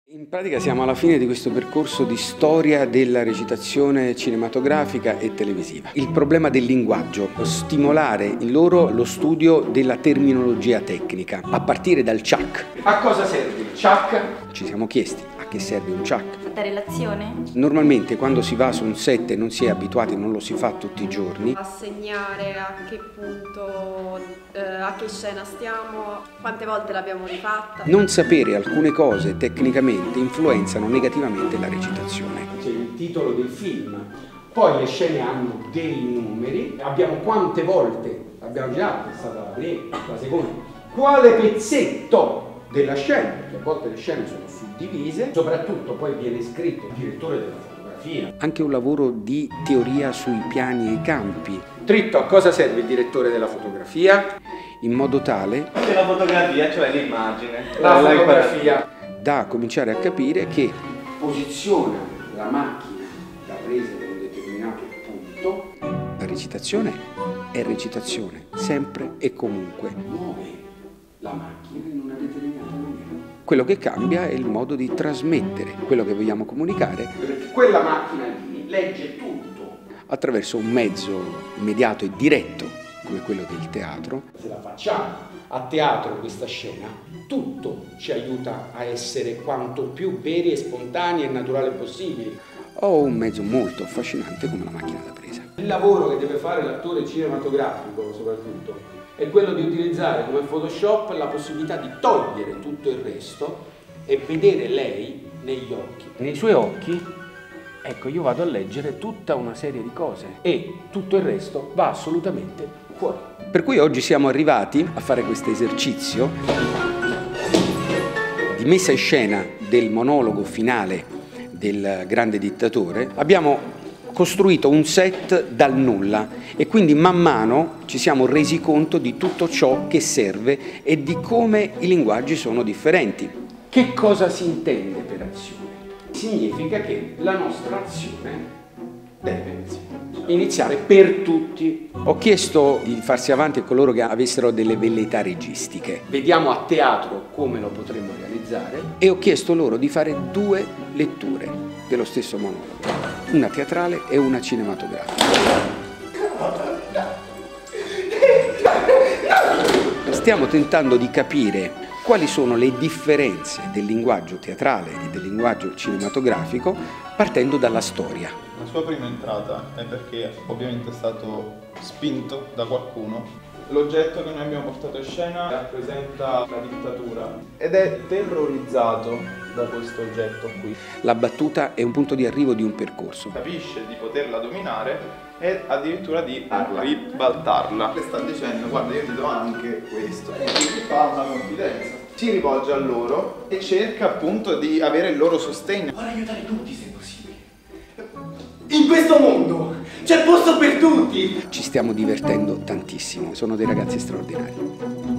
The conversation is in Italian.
In pratica siamo alla fine di questo percorso di storia della recitazione cinematografica e televisiva. Il problema del linguaggio, stimolare in loro lo studio della terminologia tecnica, a partire dal ciak. A cosa serve il ciak? Ci siamo chiesti a che serve un ciak. Da relazione? Normalmente quando si va su un set e non si è abituati, non lo si fa tutti i giorni. Assegnare a che punto, a che scena stiamo, quante volte l'abbiamo rifatta. Non sapere alcune cose tecnicamente influenzano negativamente la recitazione. C'è il titolo del film, poi le scene hanno dei numeri, abbiamo quante volte abbiamo girato, è stata la prima, la seconda, quale pezzetto della scena, perché a volte le scene sono suddivise, soprattutto poi viene scritto il direttore della fotografia. Anche un lavoro di teoria sui piani e i campi. Dritto, a cosa serve il direttore della fotografia? In modo tale che la fotografia, cioè l'immagine, la fotografia, da cominciare a capire che posiziona la macchina da presa da un determinato punto. La recitazione è recitazione, sempre e comunque. Muove la macchina in una determinata maniera. Quello che cambia è il modo di trasmettere quello che vogliamo comunicare. Perché quella macchina lì legge tutto attraverso un mezzo immediato e diretto come quello del teatro. Se la facciamo a teatro questa scena, tutto ci aiuta a essere quanto più veri e spontanei e naturali possibili. Ho un mezzo molto affascinante come la macchina da presa. Il lavoro che deve fare l'attore cinematografico soprattutto è quello di utilizzare come Photoshop la possibilità di togliere tutto il resto e vedere lei negli occhi. Nei suoi occhi, ecco, io vado a leggere tutta una serie di cose e tutto il resto va assolutamente fuori. Per cui oggi siamo arrivati a fare questo esercizio di messa in scena del monologo finale del grande dittatore. Abbiamo costruito un set dal nulla e quindi man mano ci siamo resi conto di tutto ciò che serve e di come i linguaggi sono differenti. Che cosa si intende per azione? Significa che la nostra azione deve iniziare per tutti. Ho chiesto di farsi avanti a coloro che avessero delle velleità registiche. Vediamo a teatro come lo potremmo realizzare e ho chiesto loro di fare 2 letture dello stesso monologo, una teatrale e una cinematografica. Stiamo tentando di capire quali sono le differenze del linguaggio teatrale e del linguaggio cinematografico partendo dalla storia. La sua prima entrata è perché ovviamente è stato spinto da qualcuno. L'oggetto che noi abbiamo portato in scena rappresenta la dittatura ed è terrorizzato da questo oggetto qui. La battuta è un punto di arrivo di un percorso. Capisce di poterla dominare e addirittura di ribaltarla. Le sta dicendo: guarda, io ti do anche questo. E quindi fa una confidenza. Si rivolge a loro e cerca appunto di avere il loro sostegno. Vuole aiutare tutti se possibile. In questo mondo c'è posto per tutti! Ci stiamo divertendo tantissimo, sono dei ragazzi straordinari.